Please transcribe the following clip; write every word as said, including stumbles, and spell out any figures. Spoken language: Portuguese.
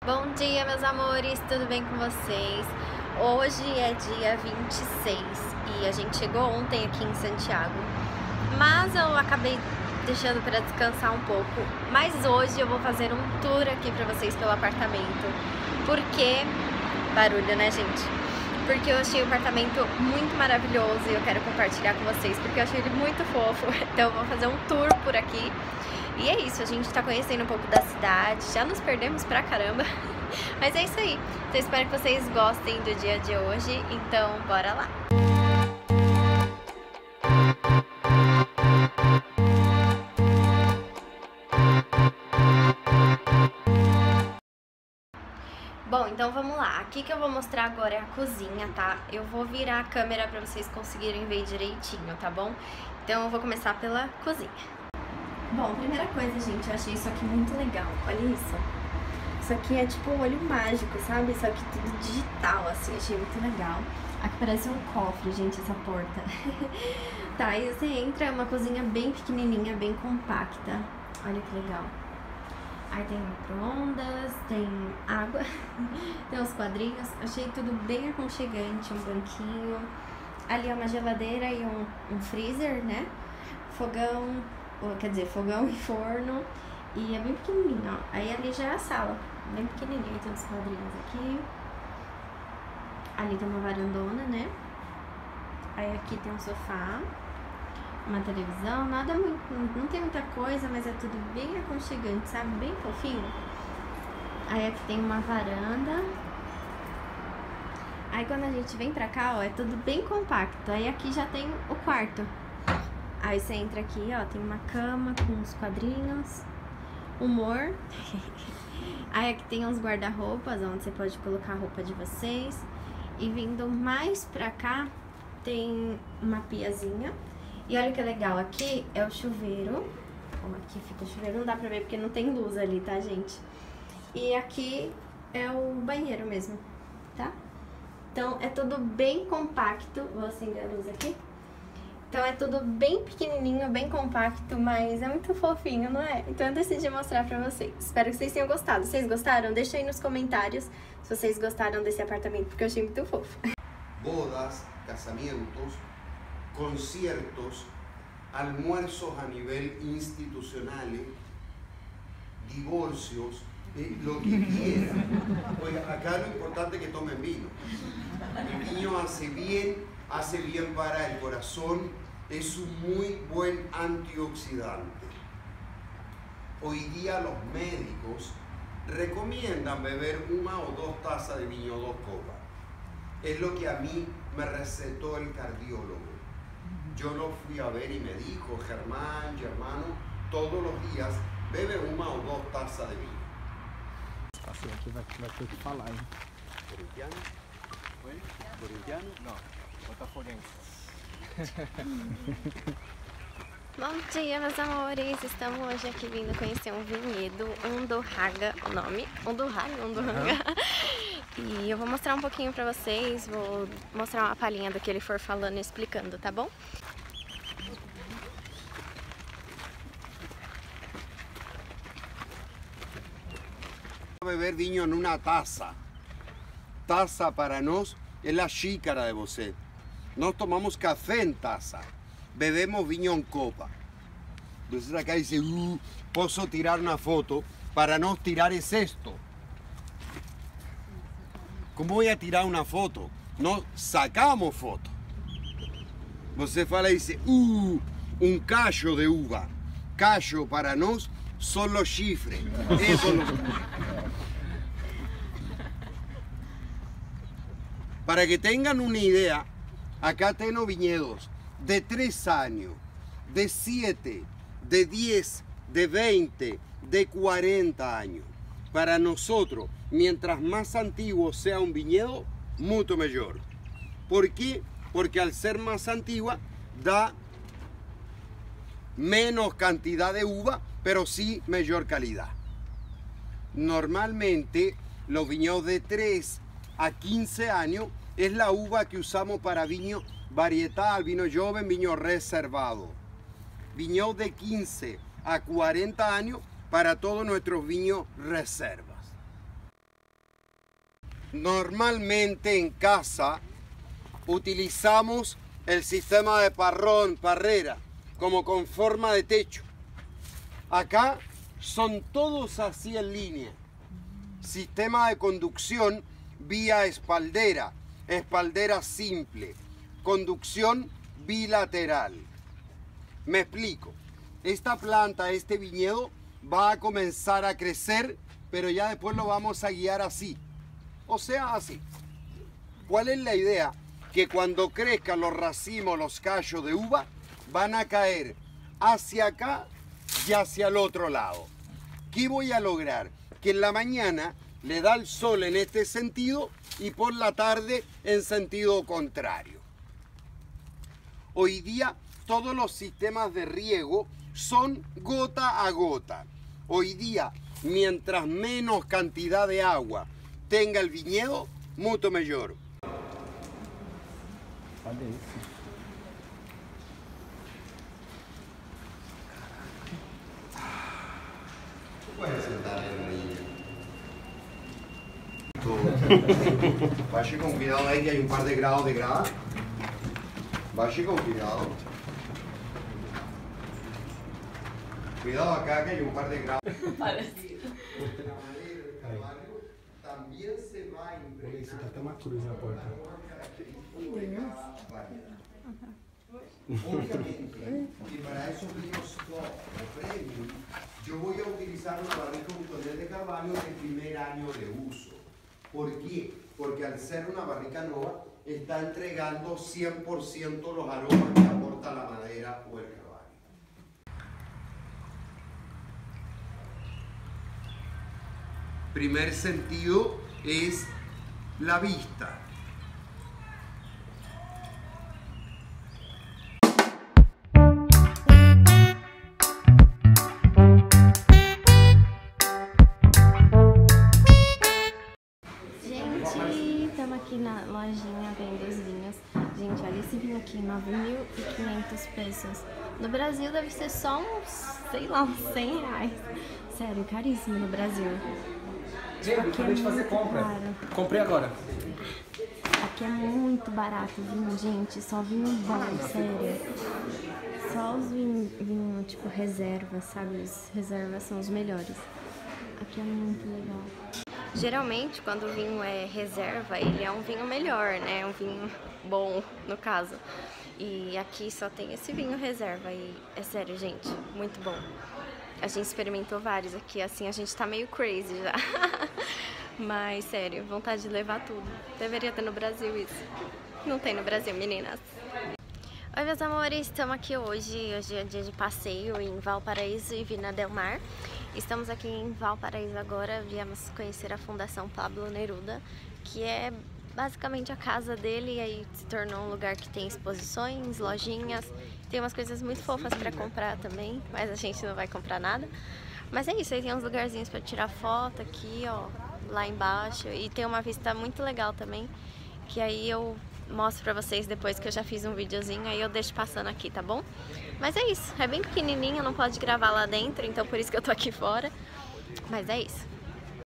Bom dia, meus amores, tudo bem com vocês? Hoje é dia vinte e seis e a gente chegou ontem aqui em Santiago, mas eu acabei deixando para descansar um pouco. Mas hoje eu vou fazer um tour aqui para vocês pelo apartamento, porque... barulho, né, gente? Porque eu achei o apartamento muito maravilhoso e eu quero compartilhar com vocês, porque eu achei ele muito fofo. Então eu vou fazer um tour por aqui. E é isso, a gente tá conhecendo um pouco da cidade, já nos perdemos pra caramba, mas é isso aí. Então espero que vocês gostem do dia de hoje, então bora lá! Bom, então vamos lá. Aqui que eu vou mostrar agora é a cozinha, tá? Eu vou virar a câmera pra vocês conseguirem ver direitinho, tá bom? Então eu vou começar pela cozinha. Bom, primeira coisa, gente, eu achei isso aqui muito legal. Olha isso. Isso aqui é tipo um olho mágico, sabe? Só que tudo digital, assim. Achei muito legal. Aqui parece um cofre, gente, essa porta. Tá, aí você entra, é uma cozinha bem pequenininha, bem compacta. Olha que legal. Aí tem micro-ondas, tem água, tem uns quadrinhos. Achei tudo bem aconchegante, um banquinho. Ali é uma geladeira e um, um freezer, né? Fogão... quer dizer, fogão e forno, e é bem pequenininho, ó. Aí ali já é a sala, bem pequenininho, tem uns quadrinhos aqui. Ali tem uma varandona, né? Aí aqui tem um sofá, uma televisão, nada muito, não tem muita coisa, mas é tudo bem aconchegante, sabe? Bem fofinho. Aí aqui tem uma varanda. Aí quando a gente vem pra cá, ó, é tudo bem compacto. Aí aqui já tem o quarto. Aí você entra aqui, ó, tem uma cama com uns quadrinhos, humor. Aí aqui tem uns guarda-roupas, onde você pode colocar a roupa de vocês. E vindo mais pra cá, tem uma piazinha. E olha que legal, aqui é o chuveiro. Ó, aqui fica o chuveiro, não dá pra ver porque não tem luz ali, tá, gente? E aqui é o banheiro mesmo, tá? Então é tudo bem compacto. Vou acender a luz aqui. Então é tudo bem pequenininho, bem compacto, mas é muito fofinho, não é? Então eu decidi mostrar pra vocês. Espero que vocês tenham gostado. Vocês gostaram? Deixa aí nos comentários se vocês gostaram desse apartamento, porque eu achei muito fofo. Bodas, casamientos, conciertos, almuerzos a nivel institucional, divorcios, eh, lo que quieran. Oiga, acá lo importante es que tomen vino. El vino hace bien, hace bien para el corazón, es un muy buen antioxidante. Hoy día los médicos recomiendan beber una o dos tazas de vino, dos copas. Es lo que a mí me recetó el cardiólogo. Yo lo fui a ver y me dijo, Germán, Germano, todos los días bebe una o dos tazas de vino. Assim, aqui vai, vai ter que falar, hein? Corintiano? Oi? Corintiano? Não. Botafoguense. Bom dia, meus amores! Estamos hoje aqui vindo conhecer um vinhedo, Undurraga, o nome, Undurraga, Undurraga. Uhum. E eu vou mostrar um pouquinho pra vocês, vou mostrar uma palhinha do que ele for falando e explicando, tá bom? Beber vino en una taza. Taza para nos es la xícara de você. Nos tomamos café en taza, bebemos vino en copa. Entonces acá dice, uh, posso tirar una foto, para no tirar es esto. ¿Cómo voy a tirar una foto? No sacamos foto. Você fala y dice, uh, un callo de uva. Callo para nos son los chifres. Eso lo... Para que tengan una idea, acá tengo viñedos de tres años, de siete, de diez, de veinte, de cuarenta años. Para nosotros, mientras más antiguo sea un viñedo, mucho mejor. ¿Por qué? Porque al ser más antigua, da menos cantidad de uva, pero sí mayor calidad. Normalmente, los viñedos de tres a quince años es la uva que usamos para vino varietal, vino joven, vino reservado. Viñedo de quince a cuarenta años para todos nuestros vinos reservas. normalmente en casa utilizamos el sistema de parrón, parrera, como con forma de techo. Acá son todos así en línea. Sistema de conducción vía espaldera, espaldera simple, conducción bilateral. Me explico. Esta planta, este viñedo, va a comenzar a crecer, pero ya después lo vamos a guiar así. O sea, así. ¿Cuál es la idea? Que cuando crezcan los racimos, los cachos de uva, van a caer hacia acá y hacia el otro lado. ¿Qué voy a lograr? Que en la mañana le da el sol en este sentido y por la tarde en sentido contrario. Hoy día todos los sistemas de riego son gota a gota. Hoy día, mientras menos cantidad de agua tenga el viñedo, mucho mejor. Olha isso. Puedes sentar en la niña. Vaya con cuidado ahí que hay un par de grados de grada. Vaya con cuidado. Cuidado acá que hay un par de grados. Parecido. La madera del caballo también se va a impregnar. Esse tá até uma cruz na porta. Obviamente, y para esos vinos top o premium, yo voy a utilizar una barrica Butonel de Carvalho de primer año de uso. ¿Por qué? Porque al ser una barrica nueva, está entregando cien por ciento los aromas que aporta la madera o el caballo. Primer sentido es la vista. Gente, estamos aqui na lojinha vendo os vinhos. Gente, olha esse vinho aqui, nove mil e quinhentos pesos. No Brasil deve ser só uns, sei lá, uns cem reais. Sério, caríssimo no Brasil. Gente, Aqui acabei de é fazer muito compra. caro. Comprei agora. Aqui é muito barato vinho, gente. Só vinho bom, sério. Só os vinhos, vinho, tipo, reserva, sabe? Os reservas são os melhores. Aqui é muito legal. Geralmente, quando o vinho é reserva, ele é um vinho melhor, né? Um vinho bom, no caso. E aqui só tem esse vinho reserva e é sério, gente, muito bom. A gente experimentou vários aqui, assim, a gente tá meio crazy já. Mas, sério, vontade de levar tudo. Deveria ter no Brasil isso. Não tem no Brasil, meninas. Oi, meus amores, estamos aqui hoje. Hoje é dia de passeio em Valparaíso e Vina del Mar. Estamos aqui em Valparaíso agora, viemos conhecer a Fundação Pablo Neruda, que é basicamente a casa dele, e aí se tornou um lugar que tem exposições, lojinhas, tem umas coisas muito fofas para comprar também, mas a gente não vai comprar nada. Mas é isso, aí tem uns lugarzinhos para tirar foto aqui, ó, lá embaixo, e tem uma vista muito legal também, que aí eu mostro pra vocês depois que eu já fiz um videozinho, aí eu deixo passando aqui, tá bom? Mas é isso, é bem pequenininho, não pode gravar lá dentro, então por isso que eu tô aqui fora, mas é isso.